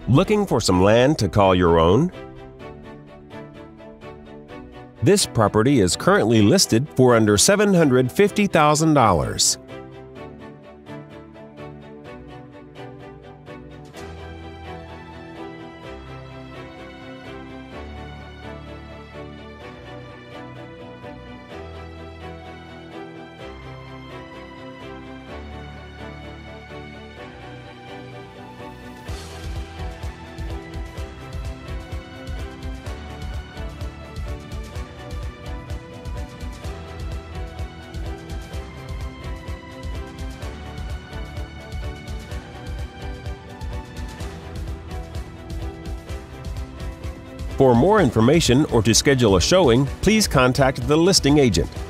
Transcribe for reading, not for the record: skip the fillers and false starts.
Looking for some land to call your own? This property is currently listed for under $750,000. For more information or to schedule a showing, please contact the listing agent.